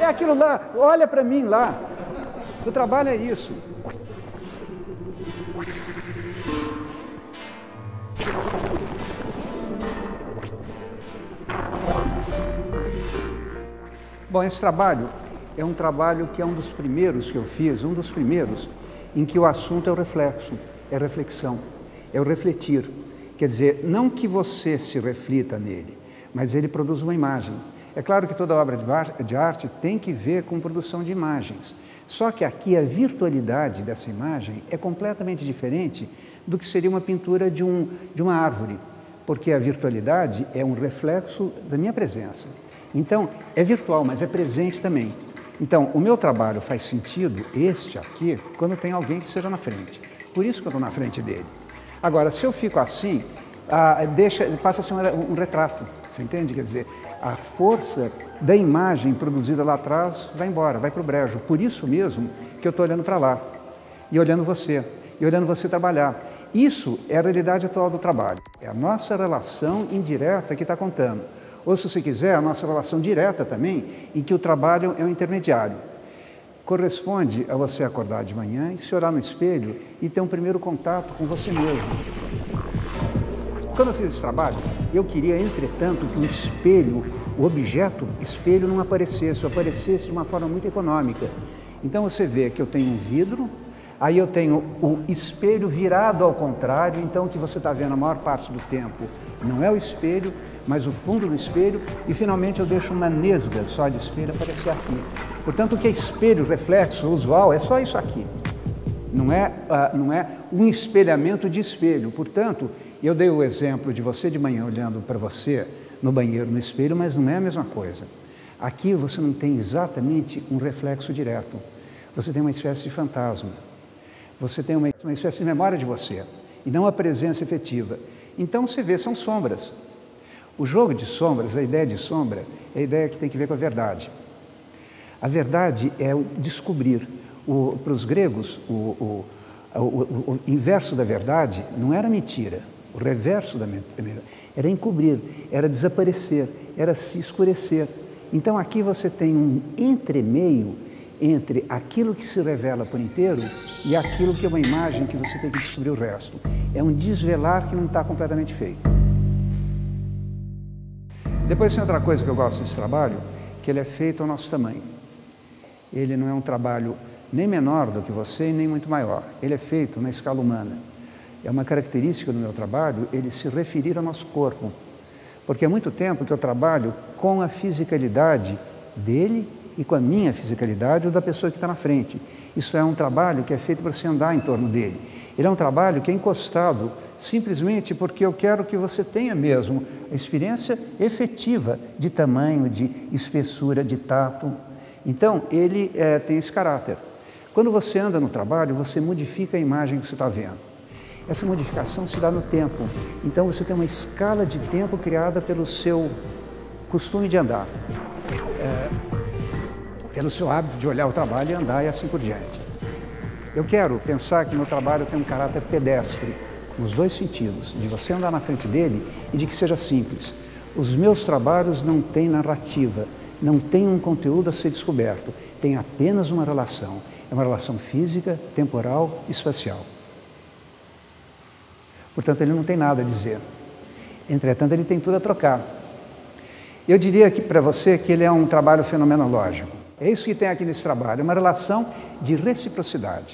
aquilo lá, olha para mim lá. O trabalho é isso. Bom, esse trabalho é um trabalho que é um dos primeiros que eu fiz, um dos primeiros em que o assunto é o reflexo, é a reflexão, é o refletir. Quer dizer, não que você se reflita nele, mas ele produz uma imagem. É claro que toda obra de arte tem que ver com produção de imagens. Só que aqui a virtualidade dessa imagem é completamente diferente do que seria uma pintura de uma árvore, porque a virtualidade é um reflexo da minha presença. Então, é virtual, mas é presente também. Então, o meu trabalho faz sentido, este aqui, quando tem alguém que esteja na frente. Por isso que eu estou na frente dele. Agora, se eu fico assim, passa a ser um retrato, você entende? Quer dizer, a força da imagem produzida lá atrás vai embora, vai para o brejo. Por isso mesmo que eu estou olhando para lá, e olhando você trabalhar. Isso é a realidade atual do trabalho. É a nossa relação indireta que está contando. Ou, se você quiser, a nossa relação direta também, em que o trabalho é um intermediário. Corresponde a você acordar de manhã e se olhar no espelho e ter um primeiro contato com você mesmo. Quando eu fiz esse trabalho, eu queria, entretanto, que o espelho, o objeto espelho não aparecesse, ou aparecesse de uma forma muito econômica. Então você vê que eu tenho um vidro, aí eu tenho o espelho virado ao contrário, então o que você está vendo a maior parte do tempo não é o espelho, mas o fundo do espelho, e finalmente eu deixo uma nesga só de espelho aparecer aqui. Portanto, o que é espelho, reflexo, usual, é só isso aqui. Não é um espelhamento de espelho. Portanto, eu dei o exemplo de você de manhã olhando para você no banheiro, no espelho, mas não é a mesma coisa. Aqui você não tem exatamente um reflexo direto. Você tem uma espécie de fantasma. Você tem uma espécie de memória de você, e não a presença efetiva. Então, você vê, são sombras. O jogo de sombras, a ideia de sombra, é a ideia que tem que ver com a verdade. A verdade é o descobrir. Para os gregos, o inverso da verdade não era mentira. O reverso da mentira era encobrir, era desaparecer, era se escurecer. Então aqui você tem um entremeio entre aquilo que se revela por inteiro e aquilo que é uma imagem que você tem que descobrir o resto. É um desvelar que não está completamente feito. Depois tem outra coisa que eu gosto desse trabalho, que ele é feito ao nosso tamanho. Ele não é um trabalho nem menor do que você e nem muito maior. Ele é feito na escala humana. É uma característica do meu trabalho ele se referir ao nosso corpo. Porque há muito tempo que eu trabalho com a fisicalidade dele e com a minha fisicalidade ou da pessoa que está na frente. Isso é um trabalho que é feito para você andar em torno dele. Ele é um trabalho que é encostado simplesmente porque eu quero que você tenha mesmo a experiência efetiva de tamanho, de espessura, de tato. Então, ele tem esse caráter. Quando você anda no trabalho, você modifica a imagem que você está vendo. Essa modificação se dá no tempo. Então, você tem uma escala de tempo criada pelo seu costume de andar. Pelo seu hábito de olhar o trabalho e andar e assim por diante. Eu quero pensar que meu trabalho tem um caráter pedestre, nos dois sentidos, de você andar na frente dele e de que seja simples. Os meus trabalhos não têm narrativa, não têm um conteúdo a ser descoberto, tem apenas uma relação. É uma relação física, temporal e espacial. Portanto, ele não tem nada a dizer. Entretanto, ele tem tudo a trocar. Eu diria aqui para você que ele é um trabalho fenomenológico. É isso que tem aqui nesse trabalho, uma relação de reciprocidade.